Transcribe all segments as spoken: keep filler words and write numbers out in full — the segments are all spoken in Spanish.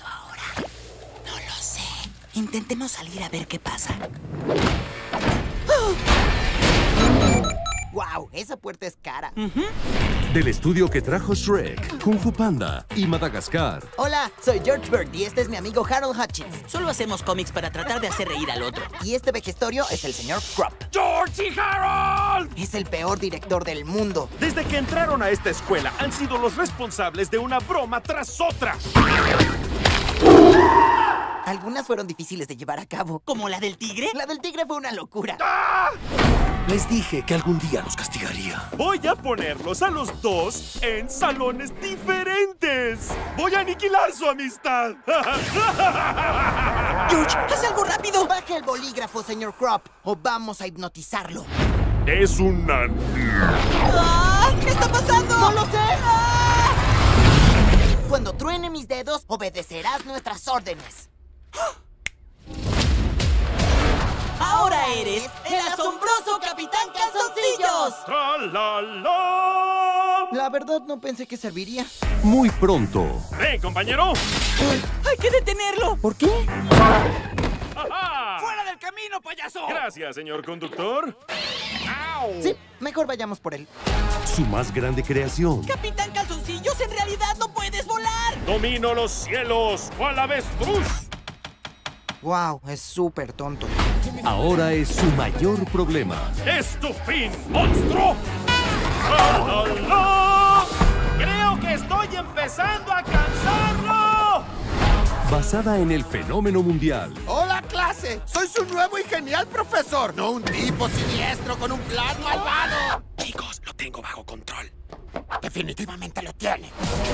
pasando ahora? No lo sé. Intentemos salir a ver qué pasa. ¡Wow! Esa puerta es cara. Uh-huh. Del estudio que trajo Shrek, Kung Fu Panda y Madagascar. Hola, soy George Bird y este es mi amigo Harold Hutchins. Solo hacemos cómics para tratar de hacer reír al otro. Y este vejestorio es el señor Krupp. ¡George y Harold! Es el peor director del mundo. Desde que entraron a esta escuela, han sido los responsables de una broma tras otra. Algunas fueron difíciles de llevar a cabo. ¿Como la del tigre? La del tigre fue una locura. ¡Ah! Les dije que algún día los castigaría. Voy a ponerlos a los dos en salones diferentes. Voy a aniquilar su amistad. ¡George, haz algo rápido! Baje el bolígrafo, señor Krupp, o vamos a hipnotizarlo. Es una... ¡Ah! ¿Qué está pasando? ¡No lo sé! ¡Ah! Cuando truene mis dedos, obedecerás nuestras órdenes. Ahora eres el asombroso Capitán Calzoncillos. ¡Tra-la-la! La verdad, no pensé que serviría. Muy pronto. ¡Ven, compañero! ¡Hay que detenerlo! ¿Por qué? ¡Ajá! ¡Fuera del camino, payaso! Gracias, señor conductor. ¡Au! Sí, mejor vayamos por él. Su más grande creación. Capitán Calzoncillos, en realidad no puedes volar. Domino los cielos, cual avestruz. Wow, es súper tonto. Ahora es su mayor problema. ¡Es tu fin, monstruo! ¡Tra-la-la! ¡Creo que estoy empezando a cansarlo! Basada en el fenómeno mundial. ¡Hola, clase! Soy su nuevo y genial profesor, no un tipo siniestro con un plan malvado. Chicos, lo tengo bajo control. Definitivamente lo tiene.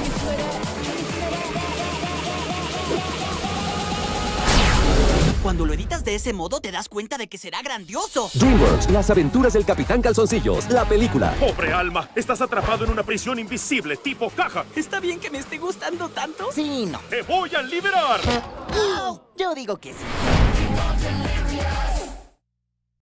Cuando lo editas de ese modo, te das cuenta de que será grandioso. DreamWorks, Las aventuras del Capitán Calzoncillos, la película. Pobre alma, estás atrapado en una prisión invisible tipo caja. ¿Está bien que me esté gustando tanto? Sí, no. ¡Te voy a liberar! Yo digo que sí.